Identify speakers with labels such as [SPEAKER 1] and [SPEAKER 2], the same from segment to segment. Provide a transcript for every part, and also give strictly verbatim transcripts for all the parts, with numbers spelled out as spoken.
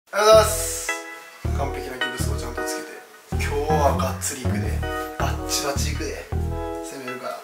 [SPEAKER 1] ありがとうございます。完璧なギブスをちゃんとつけて、今日はがっつりいくで、バッチバチいくで攻めるから、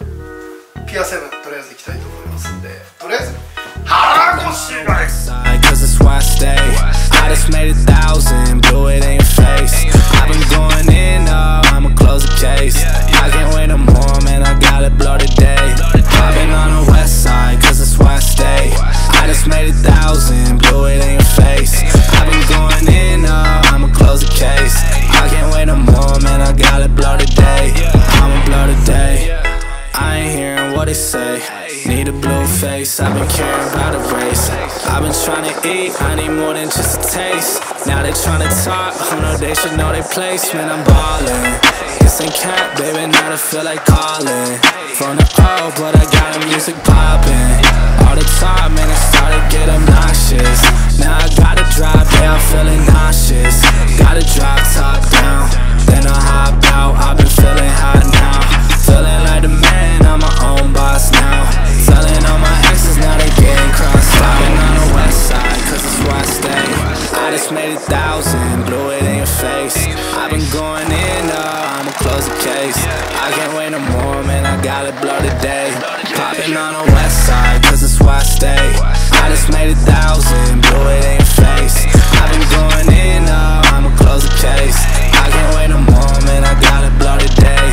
[SPEAKER 1] ピアセブンとりあえずいきたいと思いますんで、とりあえず腹ごしらえ。I just made a thousand, blew it in your face. I've been going in, oh, I'ma close the case. I can't wait no more, man, I gotta blow today. I've been on the west side, cause that's where I stay. I just made a thousand, blew it in your face. I've been going in, oh, I'ma close the case. I can't wait no more, man, I gotta blow today. I'ma blow today. I ain't hearing what they say. Need a blue face, I've been caring about a race. I've been trying to eat, I need more than just a taste. Now they trying to talk, oh no, they should know their place. Man, I'm ballin'. This ain't cap, baby, now I feel like calling. From the O, but I got the music poppin'. All the time, man, it started to get obnoxious. Now I gotta drive, yeah, I'm feeling nauseous. Gotta drive top down, then I hop out. I've been feeling hot now. Feeling like the man, I'm my own boss now. Telling all my exes, now they getting crossed out. I've been on the west side, cause that's where I stay. I just made a thousand, blew it in your face. I've been going in, uh, I'ma close the case. I can't wait no more, man, I gotta blow today. Popping on the west side, cause that's where I stay. I just made a thousand, blew it in your face. I've been going in, uh, I'ma close the case. I can't wait no more, man, I gotta blow today.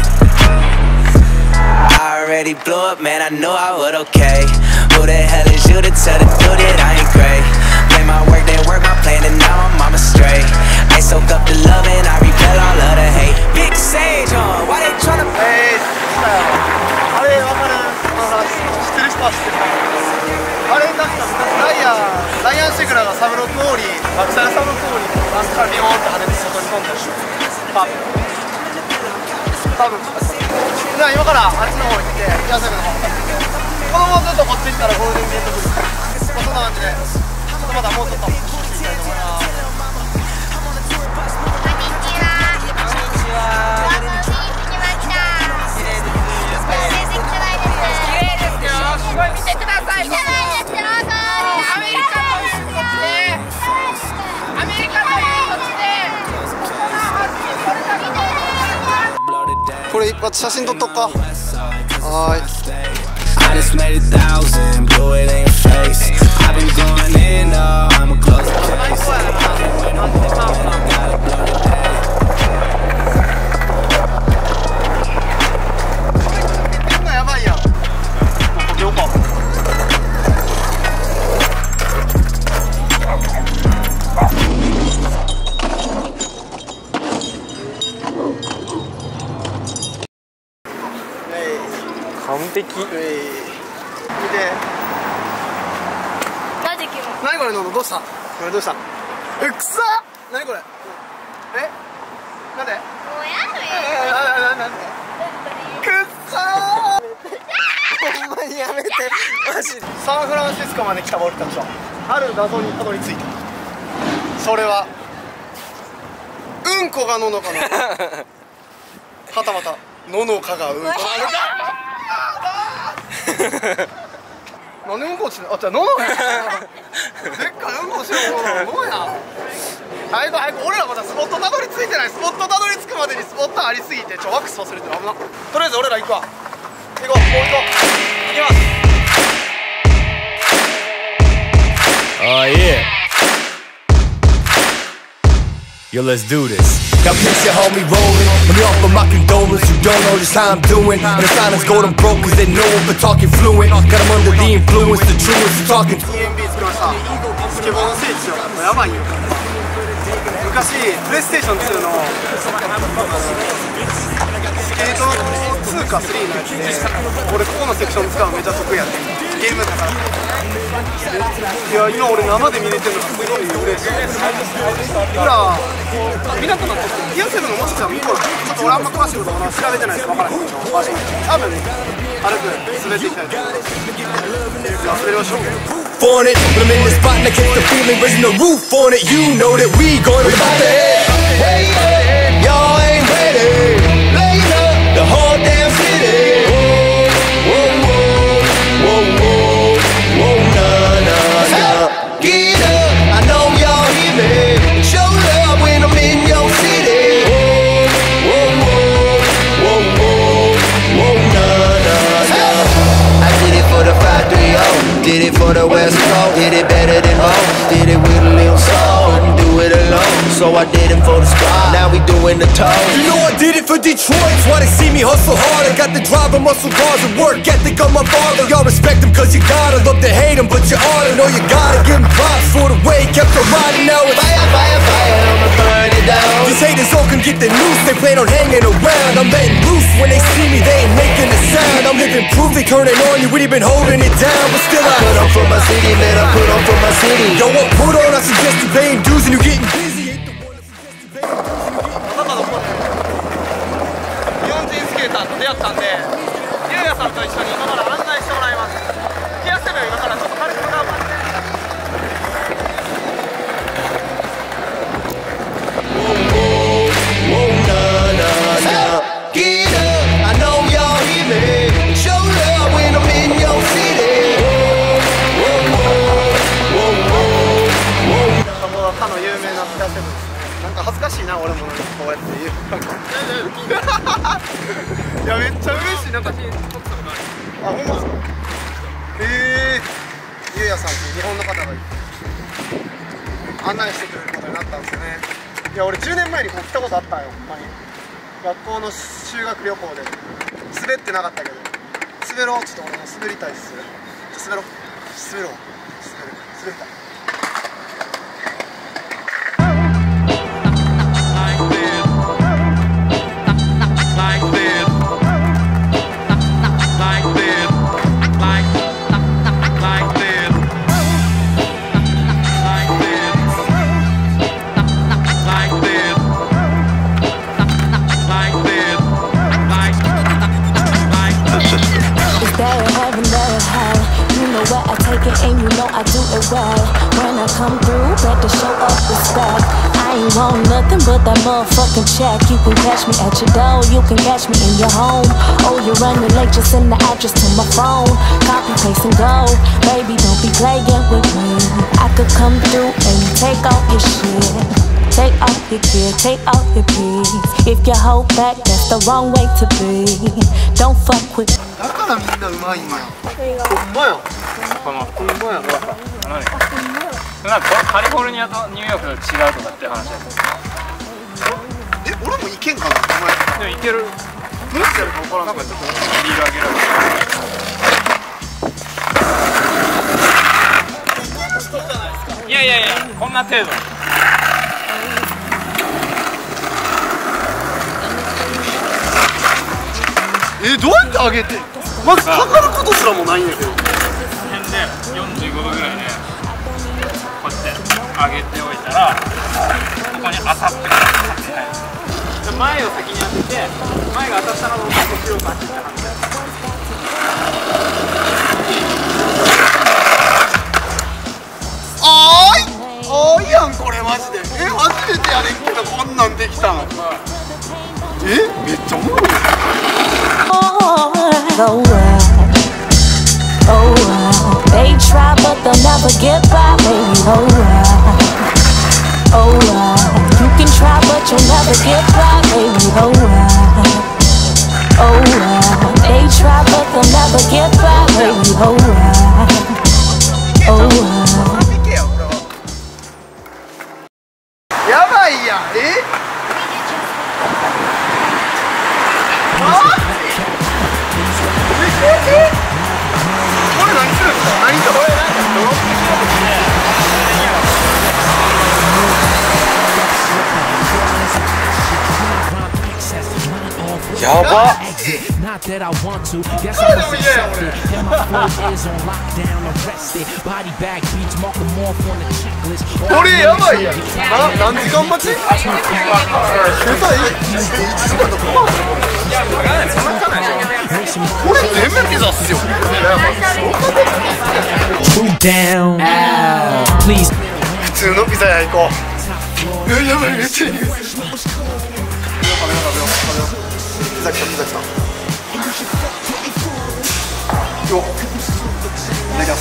[SPEAKER 1] I already blew up, man, I knew I would okay. Who the hell is you to tell the dude that I ain't great? Play my work, then work my plan, and now I'm on my straight. I soak up the love and I repel all of the hate. Big Sage on, why they tryna play? あれ、わかる？知ってる人は知ってるかな。あれ、確か昔ライアン、ライアンシグラがサブロックオーリー、バクサルサブロックオーリー、バスからビヨーンって跳ねて外に飛んだりして。多分。多分。じゃあ今からあっちの方行って、ピアセブンの方。このままずっとこっち行ったらゴールデンゲートブルー。まあそんな感じで、ちょっとまだもうちょっとしていきたいと思います。すごい見てください。アメリカという土地で、アメリカという土地で、これ一発写真撮っとくか。はーい。I just made a thousand, blew it in your face. I've been going in, oh, I'ma close the case.完璧。見て。マジキモ。何これノノどうした？これどうした？え、くさ！何これ？え？なんで？もうやるよ。なんで？くっさー！ほんまにやめて。マジで。サンフランシスコまで来た俺たちはある謎にたどり着いた。それはうんこがののかな。はたまたののかがうんこなのか。なんでうんこ落ちてる？あ、じゃあ喉や。でっかいうんこしよう。喉や。早く早く、俺らまだスポットたどり着いてない。スポットたどり着くまでにスポットありすぎてちょワックス忘れてる。危な。とりあえず俺ら行くわ。行こう、もう行こう。行きます。
[SPEAKER 2] Oh yeah. Yo, let's do this. Now picture homie rolling. Let me offer my condolence. You don't know just how I'm doing. And the silence gold I'm broke cause they know I'm for talking fluent. Got them under the influence, the truest talking.
[SPEAKER 1] ティーエムビー 作りました。スケボーの聖地よ。やばいよ。昔プレイステーションツーのスケートツーかスリーのやつで、俺ここのセクション使うのめちゃ得意やって。ゲームだから。いや、今俺生で見れてるのすごい嬉しい。ほら、見なくなってピアセブンのもしかしたら見こう。ちょっと俺あんま詳しいことは調べてないです。分からないけど、多分軽く滑っていきたいと思います。じゃあ滑りましょう。
[SPEAKER 2] On it, when I'm in the spot and I catch the feeling, raising the roof on it. You know that we going about the head. Hey, hey, y'all ain't ready. Blaze up the whole damn city. Whoa, whoa, whoa, whoa, whoa, nah, nah, nah. Get up, I know y'all hear me. so I did it for the squad. Now we doing the toes. You know I did it for Detroit, that's why they see me hustle hard. I got the drive and muscle cars and work ethic of my father. Y'all respect him cause you gotta, love to hate him but you oughta know you gotta give him props for the way he kept on riding. Now it's fire, fire, fire, I'ma burn it down. These haters all can get the news, they plan on hanging around. I'm letting loose, when they see me they ain't making a sound. I'm living proof, they turning on you, we been holding it down. But still I put on for my city, man, I put on for my city. Yo, what put on, I suggest you paying dues and you getting busy. Ain't the one that suggest you paying dues.
[SPEAKER 3] 日本人スケーターと出会ったんで、ゆうやさんと一緒に今から案内してもらいます。気がせば今からちょっと軽く向かうからね。他の有名なスカセブン。なんか恥ずかしいな、俺もこうやって言う。いやめっちゃ嬉しい。なんか写真撮ったことある。あ、ほんまですか。へえ。ゆうやさんっていう日本の方がいて案内してくれることになったんですよね。いや俺じゅうねんまえにこう来たことあったんよ、ほんまに。学校の修学旅行で滑ってなかったけど、滑ろう。ちょっと俺も滑りたいっす。滑ろう滑ろう滑る滑りたい。
[SPEAKER 4] And you know I do it well. When I come through, better show up respect. I ain't want nothing but that motherfucking check. You can catch me at your door, you can catch me in your home. Oh, you're running late, just send the address to my phone. Copy, paste and go. Baby, don't be playing with me. I could come through and take off your shit. Take off your gear, take off your peace. If you hold back, that's the wrong way to be. Don't fuck with me.
[SPEAKER 3] だからみんなうまいんや。ほんまや。このほんまや。
[SPEAKER 5] 何？なんかカリフォルニアとニューヨークと違うとかって話だ
[SPEAKER 3] え、俺も行けんかな。お前。
[SPEAKER 5] でも行ける。
[SPEAKER 3] どうやってやるか分からん。なんかちょっと
[SPEAKER 5] リール上げられる。いやいやいや、こんな程度。
[SPEAKER 3] え、どうやって上げてまずかかることすらもないんだけど。
[SPEAKER 5] 辺でよんじゅうごどぐらいでこうやって上げておいたらここに当たって前を先に当てて前が当たったのを後ろから走って反対。
[SPEAKER 3] あーいあーいやんこれマジで。え、初めてやねんけどこんなんできたの。え、めっちゃおもろい。
[SPEAKER 4] Oh well, oh well. They try but they'll never get by, baby. Oh well, oh well. You can try but you'll never get by, baby. Oh well, oh well. They try but they'll never get by, baby. Oh well, oh well.
[SPEAKER 3] やばいやん。え？これ何するんですか？何とこれなんかドロップしようとして。やばっ。これやばいやん。な何時間待ち？え、さ、いちじかんとか。これ全部ピザっすよ。普通のピザ屋行こう。え、やばい、めっちゃいい。ピザ来た、ピザ来た。よっ。いただきます。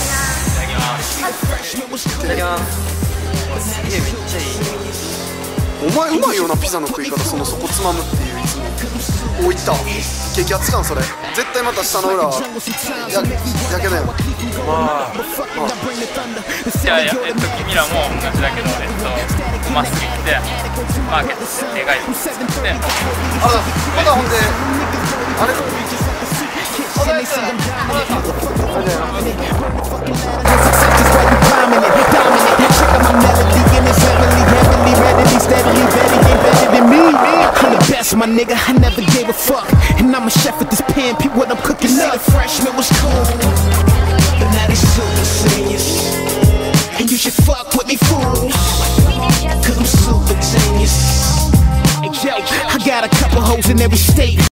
[SPEAKER 3] いただきます。いただきます。すげえめっちゃいい。お前うまいよな、ピザの食い方。そのそこつまむっていういつも。お、いった。激アツ感それ。絶対また下の裏はや焼けないよ。まあ、まあ、
[SPEAKER 5] いやいや、えっと君らも同じだけど、えっとまっすぐ行ってマーケットででかいの作って
[SPEAKER 3] あらまだほんであれ小田井さん小田井さんありがとうござい
[SPEAKER 6] ますMy nigga, I never gave a fuck. And I'm a chef at this pan, peep what I'm cooking. Say the freshman was cool, but now they super seniors. And you should fuck with me, fools, cause I'm super genius. Hey, yo, I got a couple hoes in every state.